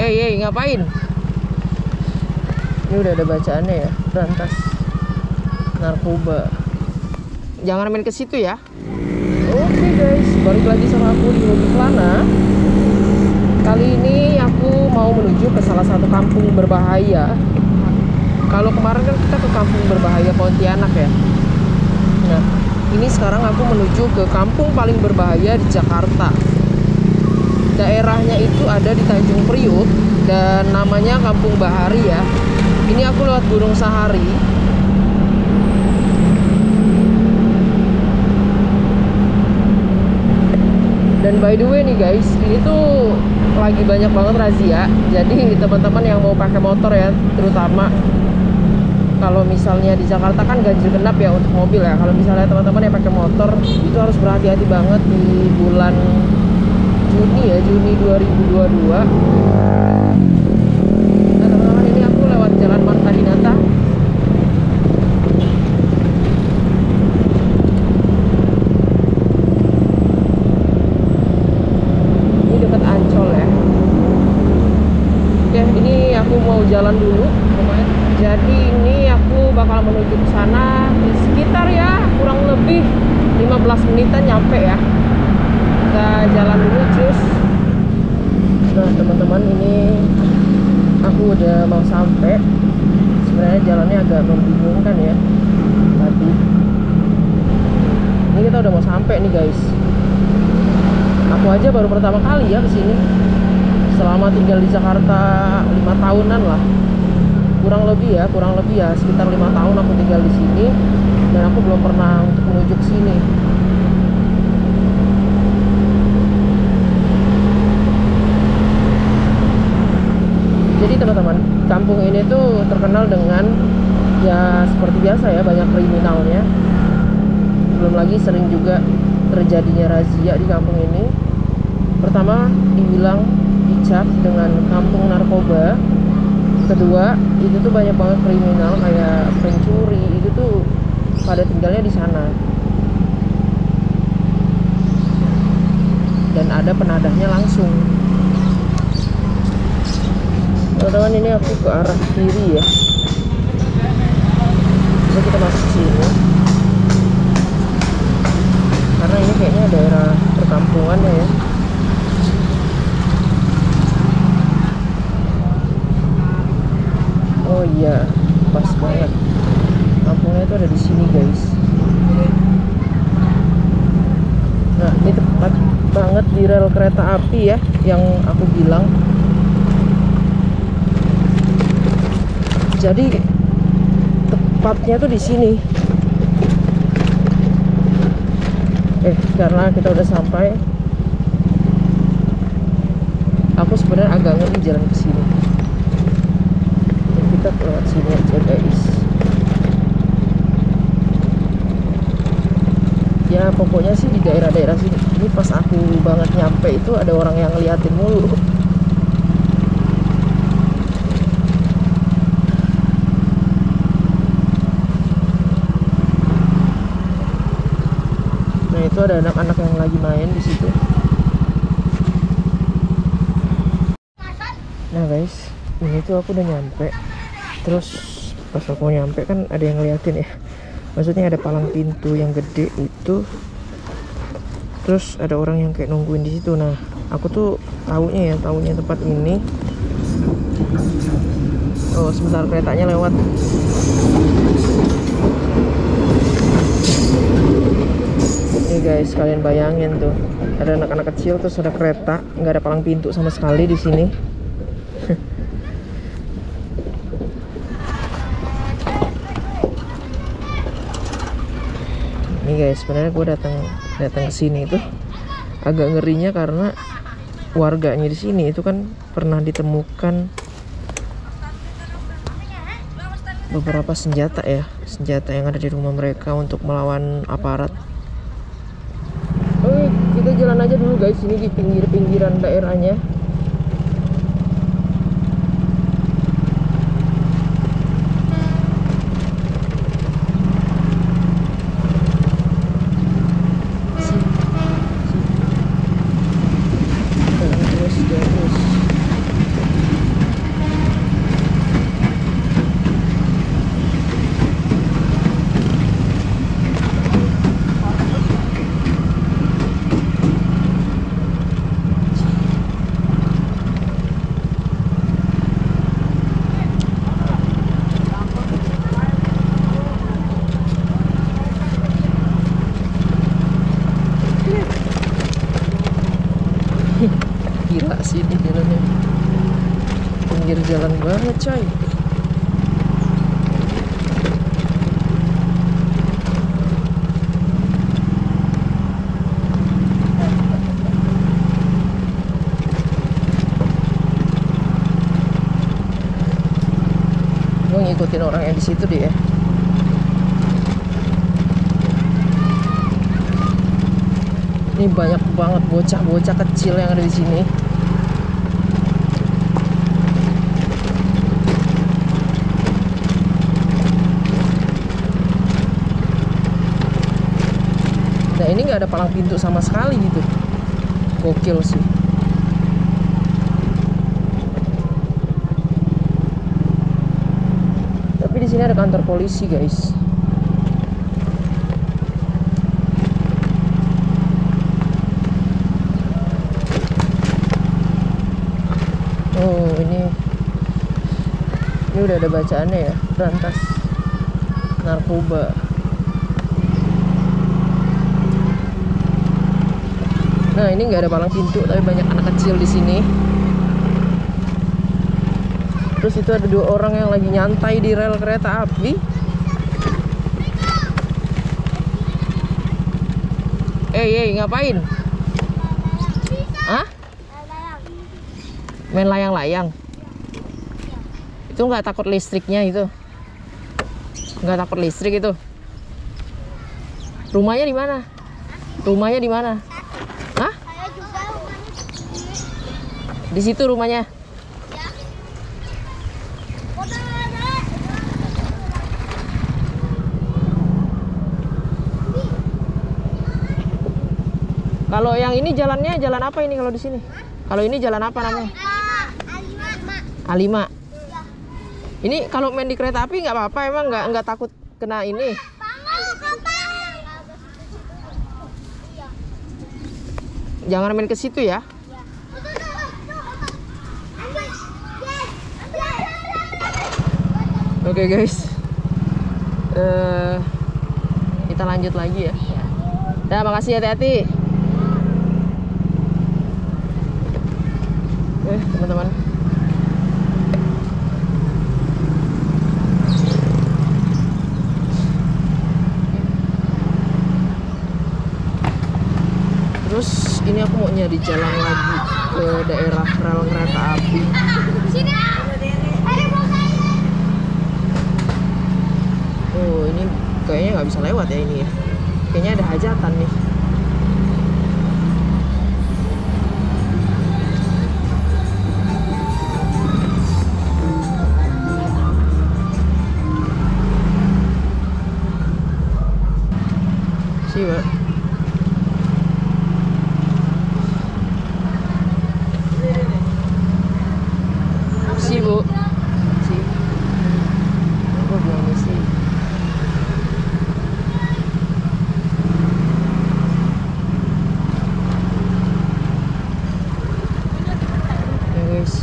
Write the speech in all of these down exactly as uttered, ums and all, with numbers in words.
Eh, hey, ngapain? Ini udah ada bacaannya ya, berantas narkoba. Jangan main ke situ ya. Oke guys, balik lagi sama aku di Hobi Kelana. Kali ini aku mau menuju ke salah satu kampung berbahaya. Kalau kemarin kan kita ke kampung berbahaya Pontianak ya. Nah, ini sekarang aku menuju ke kampung paling berbahaya di Jakarta. Daerahnya itu ada di Tanjung Priuk dan namanya Kampung Bahari ya. Ini aku lewat Gunung Sahari. Dan by the way nih guys, ini tuh lagi banyak banget razia. Jadi teman-teman yang mau pakai motor ya, terutama kalau misalnya di Jakarta kan ganjil genap ya untuk mobil ya. Kalau misalnya teman-teman yang pakai motor itu harus berhati-hati banget di bulan Juni ya, Juni dua ribu dua puluh dua. Nah teman-teman, ini aku lewat Jalan Marta Dinata. Ini dekat Ancol ya. Oke, ini aku mau jalan dulu lumayan. Jadi ini aku bakal menuju ke sana sekitar ya kurang lebih lima belas menitan nyampe ya. Kita jalan dulu cus. Nah teman-teman, ini aku udah mau sampai. Sebenarnya jalannya agak membingungkan ya tadi. Ini kita udah mau sampai nih guys. Aku aja baru pertama kali ya kesini. Selama tinggal di Jakarta lima tahunan lah, kurang lebih ya, kurang lebih ya sekitar lima tahun aku tinggal di sini dan aku belum pernah untuk menuju ke sini. Jadi teman-teman, kampung ini tuh terkenal dengan ya seperti biasa ya, banyak kriminalnya. Belum lagi sering juga terjadinya razia di kampung ini. Pertama dibilang dicap dengan kampung narkoba. Kedua, itu tuh banyak banget kriminal kayak pencuri, itu tuh pada tinggalnya di sana. Dan ada penadahnya langsung. Teman-teman, ini aku ke arah kiri ya. Jadi kita masuk sini. Karena ini kayaknya daerah perkampungannya ya. Oh iya, pas banget. Kampungnya itu ada di sini guys. Nah, ini tepat banget di rel kereta api ya, yang aku bilang. Jadi tepatnya tuh di sini. Eh, karena kita udah sampai, aku sebenarnya agak ngeri jalan ke sini. Kita lewat sini aja guys. Ya pokoknya sih di daerah-daerah sini. Ini pas aku banget nyampe itu ada orang yang ngeliatin mulu. Nah itu ada anak-anak yang lagi main di situ. Nah guys, ini tuh aku udah nyampe. Terus pas aku nyampe kan ada yang ngeliatin ya. Maksudnya ada palang pintu yang gede itu. Terus ada orang yang kayak nungguin di situ. Nah, aku tuh taunya ya, taunya tempat ini. Oh, sebentar keretanya lewat. Nih guys, kalian bayangin tuh. Ada anak-anak kecil terus ada kereta, nggak ada palang pintu sama sekali di sini. Nih guys, sebenarnya gue datang datang ke sini itu agak ngerinya karena warganya di sini itu kan pernah ditemukan beberapa senjata ya, senjata yang ada di rumah mereka untuk melawan aparat. Oke, kita jalan aja dulu guys, ini di pinggir-pinggiran daerahnya. jalan banget coy. Gue ngikutin orang yang di situ deh ya. Ini banyak banget bocah-bocah kecil yang ada di sini. Nah ini nggak ada palang pintu sama sekali gitu. Gokil sih. Tapi di sini ada kantor polisi guys. Oh ini ini udah ada bacaannya ya, berantas narkoba. Nah ini nggak ada palang pintu tapi banyak anak kecil di sini. Terus itu ada dua orang yang lagi nyantai di rel kereta api. Eh, hey, ngapain? Hah? Main layang-layang. Itu nggak takut listriknya itu? Nggak takut listrik itu? Rumahnya di mana? Rumahnya di mana? Hah? Di situ rumahnya. Kalau yang ini jalannya jalan apa ini kalau di sini? Kalau ini jalan apa namanya? A lima. Ini kalau main di kereta api nggak apa-apa, emang nggak nggak takut kena ini? Jangan main ke situ ya. Oke okay, guys, uh, kita lanjut lagi ya. Dah, makasih, hati-hati. Eh teman-teman, terus ini aku mau nyari jalan lagi ke daerah rel kereta api. Oh ini kayaknya nggak bisa lewat ya ini ya. Kayaknya ada hajatan nih. Sih Pak. Si Bu, si, gua bilang misi. Ya guys.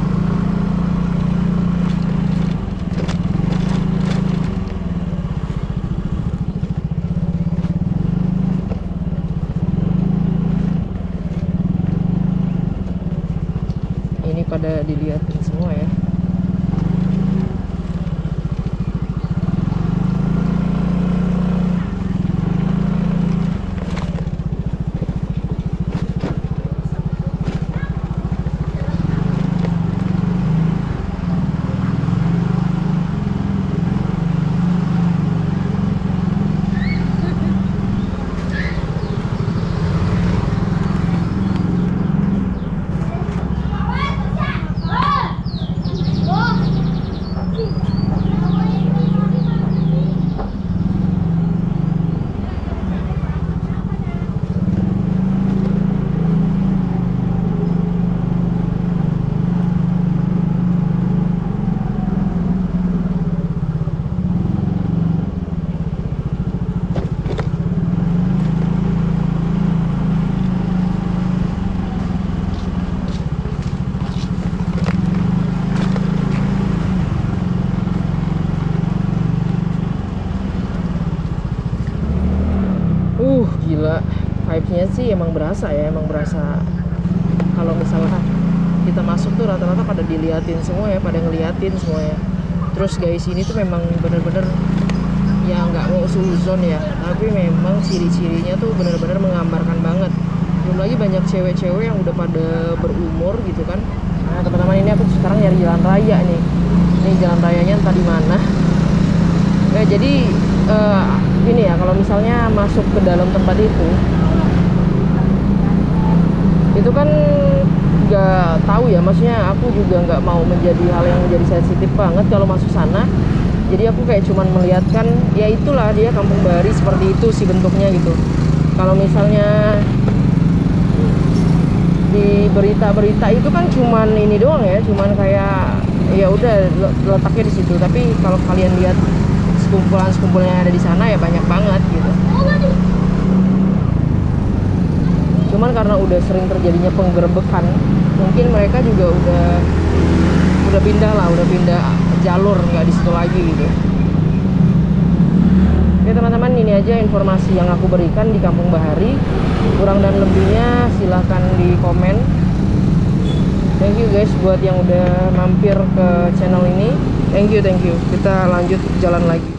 Ini pada dilihatin semua ya. Gila, vibe-nya sih emang berasa ya, emang berasa kalau misalnya kita masuk tuh rata-rata pada diliatin semua ya, pada ngeliatin semua ya. Terus guys, ini tuh memang bener-bener ya nggak mau suzon ya, tapi memang ciri-cirinya tuh bener-bener menggambarkan banget. Belum lagi banyak cewek-cewek yang udah pada berumur gitu kan. Nah teman-teman, ini aku sekarang nyari jalan raya nih. Ini jalan rayanya entah di mana. Nah jadi uh, ini ya, kalau misalnya masuk ke dalam tempat itu, itu kan nggak tahu ya, maksudnya aku juga nggak mau menjadi hal yang menjadi sensitif banget kalau masuk sana. Jadi aku kayak cuman melihatkan, ya itulah dia Kampung Bahari seperti itu sih bentuknya gitu. Kalau misalnya di berita-berita itu kan cuman ini doang ya, cuman kayak ya udah letaknya di situ. Tapi kalau kalian lihat sekumpulan-sekumpulan yang ada di sana ya banyak banget gitu. Cuman karena udah sering terjadinya penggerbekan, mungkin mereka juga udah udah pindah lah, udah pindah jalur, nggak di situ lagi gitu. Oke teman-teman, ini aja informasi yang aku berikan di Kampung Bahari. Kurang dan lebihnya silahkan di komen. Thank you guys buat yang udah mampir ke channel ini. Thank you, thank you. Kita lanjut jalan lagi.